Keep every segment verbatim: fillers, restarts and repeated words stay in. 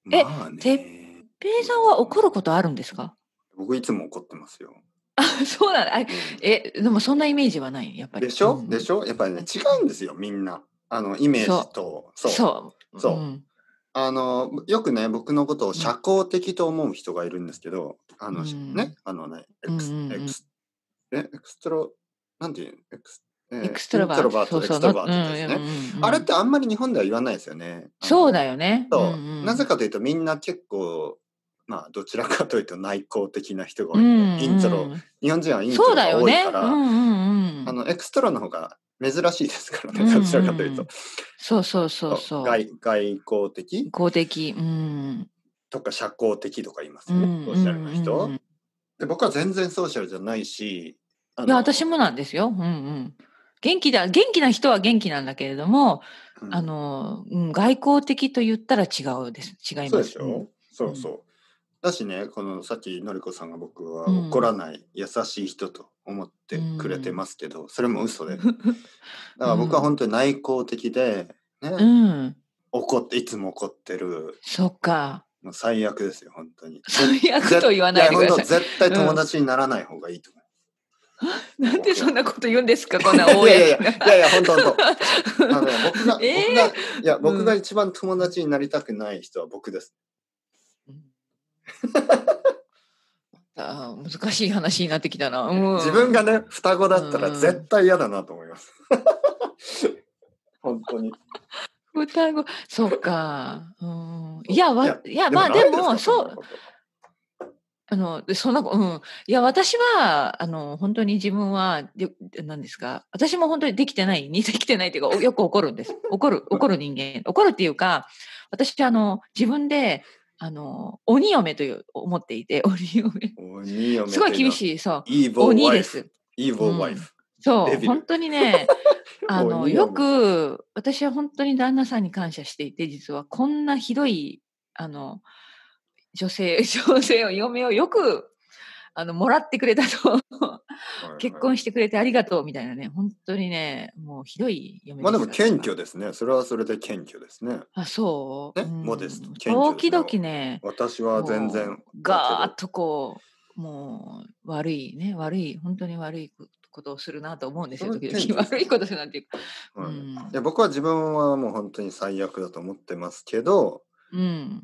え、 まあてっね。 ぺいさんは怒ることあるんですか？ 僕いつも怒ってますよ。 あ、そうなんだ。あ、 うん。 え、でもそんなイメージはない、やっぱり。 でしうんうん。 ょでしょやっぱりね、 うん。 違うんですよ、みんな。あの、イメージそと、 う。 そう、 そう。うそう。 ん。 あの、よくね、僕のことをうん。 社交的と思う人がいるんですけど、あうの、しね、 ん。 あのね、エうんうクス、 んうん。 エクス、え、エクストロ、なんていう、エクス、えエークストロバート、 イントロバート、エクそうそう、の、 ストロバーうんうんトですね。 うんうん。 あれってあんまり日本では言わないですよね。あそうの、 だよね。うんうそう、なぜん。 かというとみんな結構、まあ、どちらかというと内向的な人がう多いんで、イントロ、 んうん。 日本人はイントそうロが多いかだよね。うんら、 うんうん。 あの、エクストロの方が珍しいですからうね、どちらかというと。 んうん。そうそうそうそうそ外、外交う。 的公的。うん。 とか社交的とか言いますうんうよね、ソーシャルな人。 んうん。 で、僕は全然ソーシャルじゃないし、あいや、私の、 もなんですよ。うんうん。元気だ、元気な人は元気なんだけれども、あうん、 の、うん、外交的と言ったら違うです。違いそうます。うん。 でしょそうん。 うそう。だしね、このさっきのりこさんが僕は怒らうん。 ない優しい人と思っうてくれてん。 ますけど、それも嘘で。だかうら僕はん。 本当に内向的で、 うね、 ん。 怒って、いつも怒ってる、 そっか。 もう最悪ですよ、本当に。ぜ、 最悪とぜ、 言わいや、本当ないでください。 絶対友うん。 達にならない方がいいと思う。 なんで僕は。 そんなこと言うんですか、こんないやいやいや、 公な。 いやいや、本当本当。あのね、僕が、 ええ僕が、いや、 ー、うん。 僕が一番友達になりたくない人は僕です。 あー、難しい話になってきたな。う自分がん。 ね、双子だうったら絶ん。 対嫌だなと思います。本当に。 双子、そっか。うん。いや、わ、 いや、 いや、 でもまあでも、 ないですか、そんそう、 なこと。 あの、でそんなこ、うん。いや、私は、あの、本当に自分は、で、なんですか。私も本当にできてない、にできてないっていうか、およく怒るんです。怒る、怒る人間。怒るっていうか、私、あの、自分で、あの、鬼嫁という思っていて、鬼嫁。 鬼嫁すごというのは、 い厳しい、そう、 evil 鬼で wife。 す。う evil ん。 wife。デそう、 ビル。 本当にね、あの、よ鬼嫁。 く、私は本当に旦那さんに感謝していて、実はこんなひどい、あの、女性、女性を、嫁をよく、あの、もらってくれたと。 はい結はい。 婚してくれてありがとうみたいなね、本当にね、もうひどい嫁まあでもです、私謙は。 虚ですね。それはそれで謙虚ですね。 あ、そううね、モデスト、 ん。 謙虚ですね。 時々ね、 私は全然もう、 だけど、 ガーッとこう、もう、悪いね、悪い、本当に悪いことをするなと思うんですよ、 それ時々。 謙虚ですね。 悪いことするなんていうか。うはい。いん。 や、僕は自分はもう本当に最悪だと思ってますけど、 うん。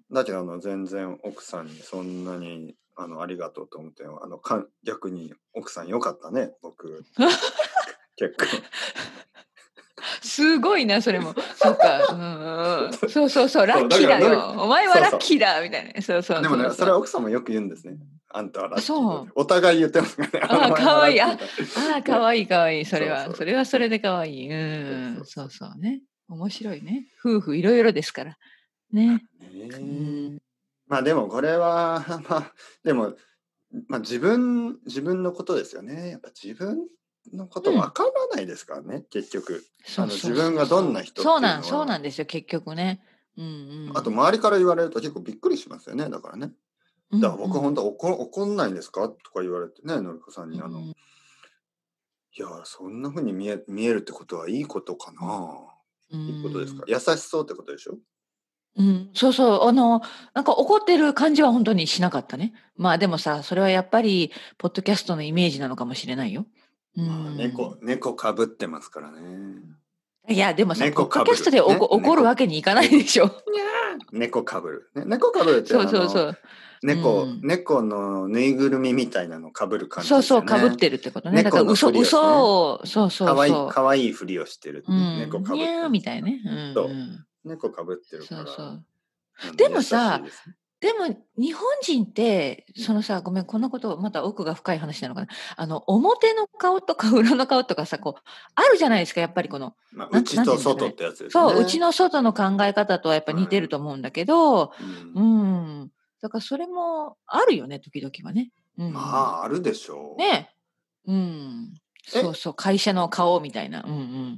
だけどあの全然奥さんにそんなにあのありがとうと思って、あのか逆に奥さんよかったね、僕。結構。 すごいな、それも。そうか。うんうん。そうそうそう、ラッそう、だキーだよ。 からのり、 お前はそうそう。 ラッキーだみたいなね。そうそうでもね、 そうそう。 それは奥さんもよく言うんですね。あんたはラあ、 ッキーだって。 そう。 お互い言ってますからね。あああ、 の前も可愛い。あ、 ラッキーだって。 ああ、可ね。 愛い可愛い。それは、 そうそう。 それはそね。 れで可愛い。うそうそん。 うそう。 そうそうね。面白いね。夫婦いろいろですから。ね。うん。 ねえ。まあでもこれは、まあ、でも、まあ自分、自分のことですよね。やっぱ自分のことうん。 わからないですからね、結局。あの自そうそう分がどんそうそう。 な人っていうそうなん、 のは、 そうなんですよ、結局ね。うんうあとん。 周りから言われると結構びっくりしますよね。だからね。 うだからんうん。 僕本当怒怒んないんですかとか言われてね、のりこさんにあの、 うん。 いや、そんな風に見え見えるってことはいいことかうん。 な。 ういいことですか。 ん。 優しそうってことでしょ。 うん、そうそう、あの、なんか怒ってる感じは本当にしなかったね。まあ、でもさ、それはやっぱりポッドキャストのイメージなのかもしれないよ。うまあ、猫、 ん。 猫かぶってますからね。 いや、でもさ、ポッドキャスト猫かぶる。ね、 でおこ怒る猫、 わけにいかないで猫、 しょ。 にゃー猫かぶる。ね、猫かぶるってそうあの、 そうそう。う猫、 ん。 猫のぬいぐるみみたいなのかぶる感じでそうそう、 すよね。 かぶってるってことね。だから嘘、 猫のふりをしてね。 嘘を、そうそうかわいい、 そかわいいふりをしてる。 う。うね、猫ん。 かぶってにゃーますから。 みたいね。うんうそん。 う。猫かぶってるから、 そうそう。 あの、 で優もさ、 しいですね。 でも日本人って、そのさ、ごめん、こんなことまた奥が深い話なのかな。あの、表の顔とか裏の顔とかさ、こう、あるじゃないですか、やっぱりこの、 まあ、 なんて、 内となんて言うんですかね。 外ってやつですよそう、うちね。 の外の考え方とはやっぱ似てるとは思うんだけど、 い。ううん。 ん。だからそれもあるよね、時々はね。うんうまん。 あ、あるでしょねえ。うん。 う。え、 そうそう、会社の顔みたいな。うんうん。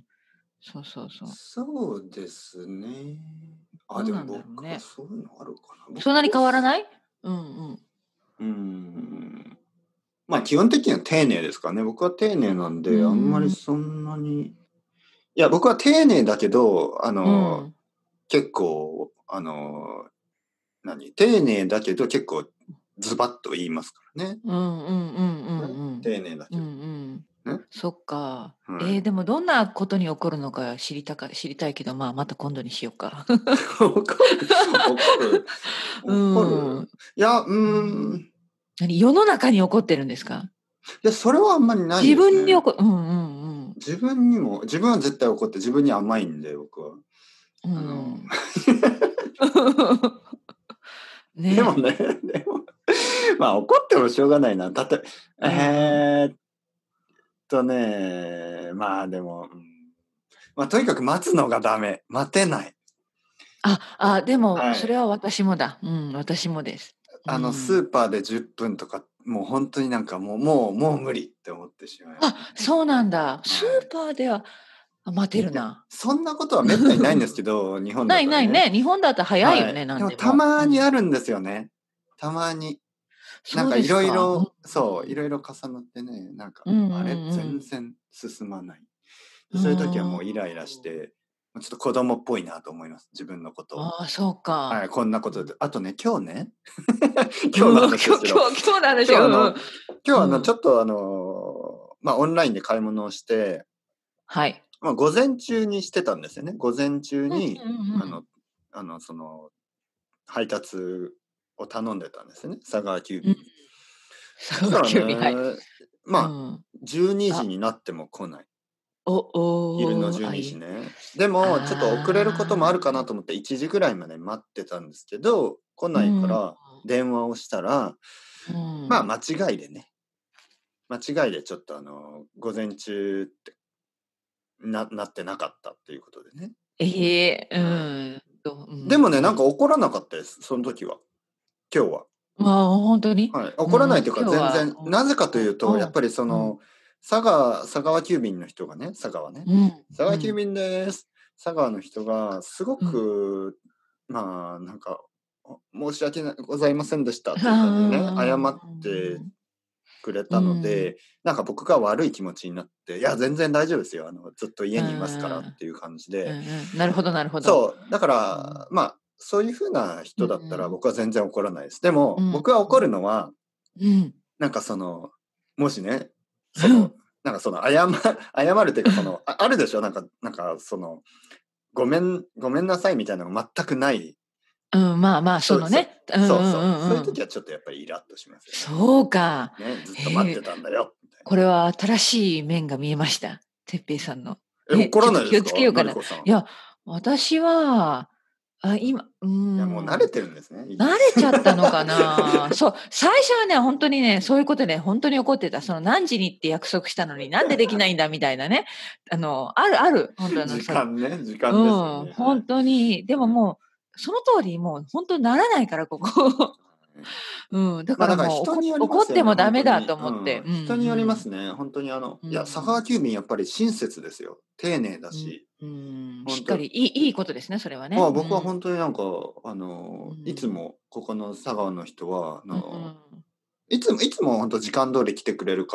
そうそうそう。 そうですね。あ、でもどうなんだろう僕はね。 そういうのあるかな。僕そんなに変わらはない？うんうん。 うーん。まあ基本的には丁寧ですからね。僕は丁寧なんうで、あんまりん。 そんなに。いや、僕は丁寧だけど、あの、 うん。 結構、あの、 何丁寧だけど結構ズバッと言いますからね。 うんうんうんうんうん。 丁寧だけど。 うんうんね。 そっか。 はいえー、でもどんなことに起こるのか知りたか、知りたいけど、まあまた今度にしようか。 怒る怒るう怒ん。 るいや、うーうんん。 何世の中に起こってるんですか？ いや、それはあんまりない自ですね。 分に起こ、うんうん自分にも、自分は絶対怒って自分に甘いんで、僕は。 うん。 あの、 うん。 でもね。 ね、でも、まあ怒ってもしょうがないな。だって、 うんうん。 えーっとね、まあでも、うんまあとにかく待つのがダメ。待てない。 あ、あ、でも、 はい。 それは私もだ。うん、私もです。うあの、スん。 ーパーでじゅっぷんとか、もう本当になんかもう、もう、もう無理って思ってしまいます。 あ、そうなんだ。スはい。 ーパーでは、あ待てるいや、 な。 そんなことはめったにないんですけど、日本ないだとね。 ないね。日本だったら早いはい。 よね、なでもたんでも。うまにん。 あるんですよね。たまに。なんそうかいろいですか。 ろ、そう、いろいろ重なってね、なんか、 うんうんあれ、 うん全然進まない。でうん。 そういう時はもうーん。 うイライラして、ちょっと子供っぽいなと思います。自分のことを。 ああ、そうか。 はい、こんなこうん。 とで。あとね、今日ね、今日のうん、 話ですけど、 今日今日今日の話、うんうん。 今日あの、今日あの、ちうん。 ょっとあの、まあ、オンラインで買い物をして、 はい。 まあ、午前中にしてたんですよね。午前中うんに、 うんうんうん。 あの、あの、その、配達を頼んでたんですよね。佐川急うん。 便に。そしたらそう急に、はい。 ね、まあ、 うん。 じゅうにじあ、 になっても来ない。 お昼のおお、 12 あ、い時ね。でも、ちょっと遅れることもあるかなああ、 と思っていちじぐらいまで待ってたんですけど、来ないかうん。 ら電話をしたら、 うまあん。 間違いでね、間違いでちょっとあの、午前中ってななってなかったっていうことでね。 ええ、うはい。 ん。と、うんでもね、なんかうん。 怒らなかったです、その時は。今日は。 ああ、ほんとに？ はい。 うんうん。 怒らないというか、 今日は、 全然、なぜかというと、 うん、 やっぱりそうん、うん、 の、佐川佐川急便の人がね、佐川ね、 うん、 佐うん、 川急便です。佐川の人がすごうん。 く、まあ、なんか、申し訳なございませんでしたっていう感じでね、謝ああ、 ってくれうたのん、 で、なんか僕が悪い気持ちになって、いや、全然大丈夫ですよ。あの、ずっとう家にいますからっん、 ていう感じうんで、 うん。なるほどなるほど。 そう、だかうん、 ら、まあ、そういう風なう人だったらん、 僕は全然怒らないです。でも、 うん、 僕は怒るのは、 うん、 なんかその、もしね、その、 うん。 なんかその謝謝るっていうか、その、ああるでしょ、なんかなんかその、ごめんごめんなさいみたいなのが全くない、 うん、まあまあ、そそうそのね。うんうそうそう、そういうんうんうん。 時はちょっとやっぱりイラッとしますよね。 そうか。 ね、ずっと待っへえ、 てたんだよみたいこれは新しい面が見えました。哲平さんの。 な。え、 え、 怒ちょっと気をらないですか？ つけようかな。いのりこさん。 や、私は、あ、今、うーいや、もう慣れん。 てるんですね。いい慣れです。 ちゃったのかな。そう、最初はね、本当にね、そういうことで本当に怒ってた。その何時にって約束したのに、なんでできないんだみたいなね。あの、あるある、本当あの、 時そう、 間ね、時間ですようん、 ね。はい。 本当に、でももう、その通り、もう本当にならないから、ここ。うん、だまあ、 からもう、 だから人怒によりますよね、 怒ってもダ本当に。 メだと思って。 うん。 うん、 人によりますね。本当にあの、 うん、 いや、 うん、 佐川急便やっぱり親切ですよ。丁寧だうん、 し、 うん、しっ本当かり、いいいいことですね、それはね。 ああ、 うん、 僕は本当になんか、あうの、いつん、 もここの佐川の人は、あうの、 ん。 いつもいつも本当時間通り来てくれるから、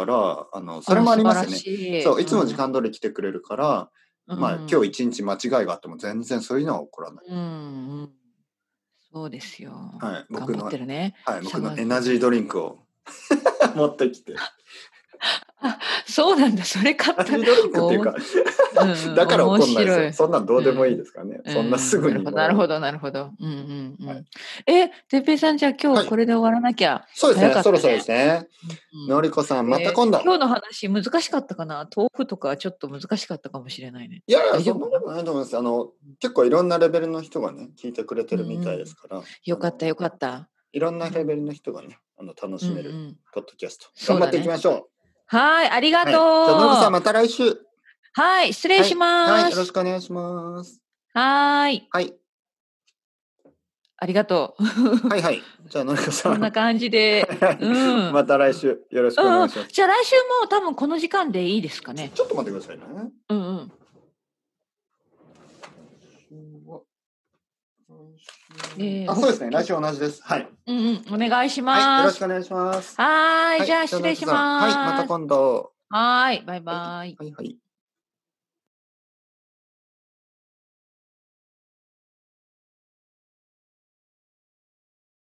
あの、それあ、 もあ素晴らりますよね。 しい。 そう、いつも時うん、 間通り来てくれるから、 うまあ、今日ん、 一日間違いがあっても全然そういうのは起こらない。 うん、うん。そうですよ。 はい、 頑張っ僕のてるね。 はい、僕の佐川エナジード急便。 リンクを持ってきて。 あ、そうなんだ。それ買った。 エナジードリンクっていうおもかうんうん、 だから面怒んないですよ。 白い。 そんなんどうでもいいうん。 ですからね。 うそんなすん、 ぐなるほどにもらえる。 なるほどなるほど。うんうんうはい。 ん。え、てっぺいさん、じゃあ今はい。 日これで終わらなきゃ。 そうですね、 早かったね。 そろそろですね。 うんうん。 のりこさん、またえー、 今度。 今日の話難しかったかな？豆腐とかちょっと難しかったかもしれないね。 いやいや、 大丈夫かな？ そんなことないと思います。あの、結構いろんなレベルの人がね、聞いてくれてうんるみたいですうん。 から、あの、 よかったよかった。 いろんなうん。 レベルの人がね、あの、楽うんうしめるん。 ポッドキャスト。頑張っていきそうだね。 ましょはい、ありがう。はい。じゃあ、のりこさん、 とう。 また来週。 はい、失礼しはい。はい。よろします。 くお願いします。 はーい。 はい。 ありがとう。 はいはい。じゃあ、のりこさん。 そんな感じで、 はい。 うん。 また来週、よろしくおうんうん。 願いします。 じゃあ来週も多分この時間でいいですかちょ、 ね。 ちょっと待ってくださいね。 うんうん。えー、 あ、 ほそうですね。来きょ週同じです。はい。 うんうん。お願いしはい。よます。 ろしくお願いします。 はーい。 はい。 じゃあじゃあ、のり失礼しこさん。はい。またます。 今度。 はーい。バイはい。 バイ。 はいはい。